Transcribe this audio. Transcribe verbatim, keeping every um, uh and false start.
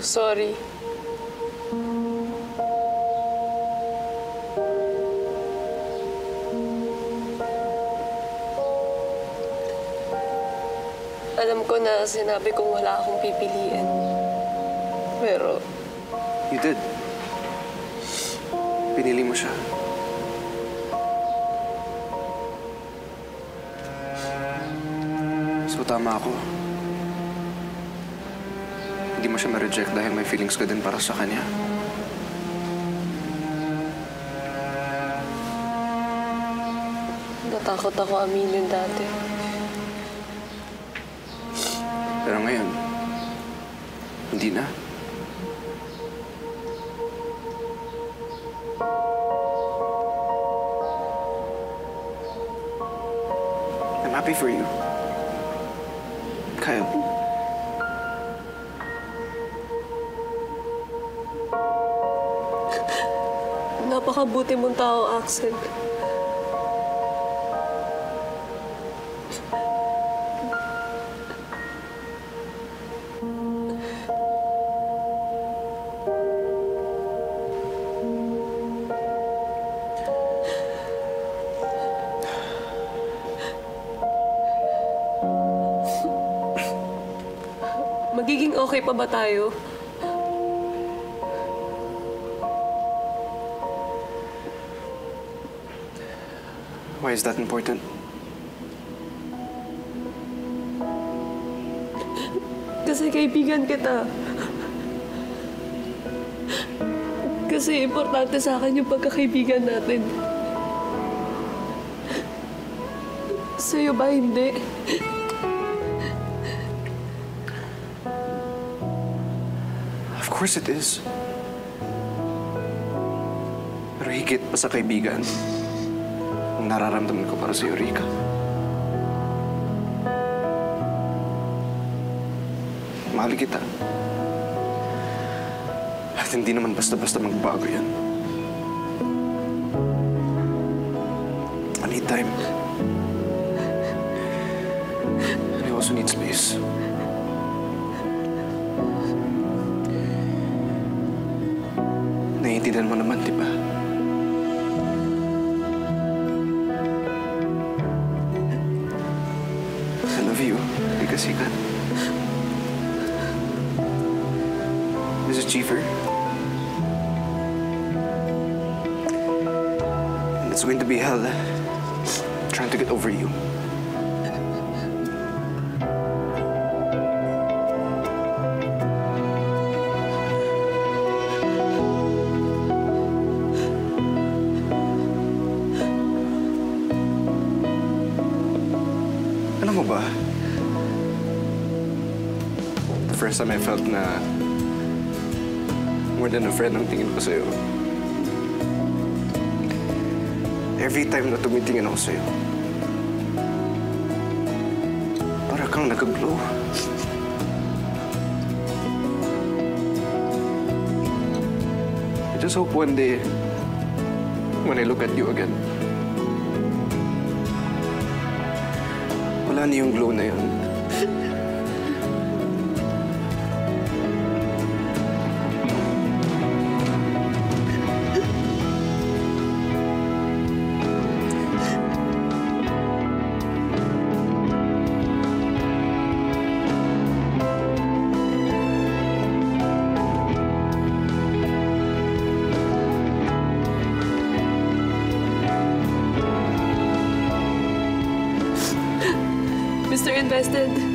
sorry. Alam ko na sinabi kong wala akong pipiliin. Pero... You did. Pinili mo siya. So, tama ako. Hindi mo siya ma-reject dahil may feelings ka din para sa kanya. Natakot ako aminin dati. Pero ngayon, hindi na. I'm happy for you. Kyle. Napakabuti mong tao, Axel. Magiging okay pa ba tayo? Why is that important? Kasi kaibigan kita. Kasi importante sa akin yung pagkakaibigan natin. Sa'yo ba hindi? Of course it is. Pero higit pa sa kaibigan, ang nararamdaman ko para sa Eureka. Mahal kita. At hindi naman basta-basta magbago yan. I need time. And I also need space. Naiintindihan mo naman, di ba? I love you, Ligasikat. Missus Chieffer. And it's going to be hell trying to get over you. Alam mo ba, the first time I felt na more than a friend ang tingin ko sa'yo, every time na tumitingin ako sa'yo, para kang nag-glow. I just hope one day, when I look at you again, wala na yung glow na yun. Mister Invested.